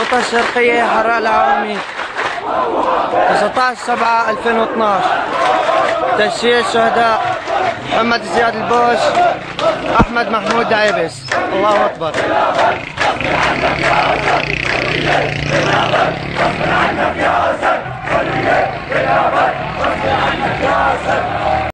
المنطقة الشرقية حراء العواميد 19/7/2012. تشييع الشهداء محمد زياد البوش، أحمد محمود عيبس. الله أكبر.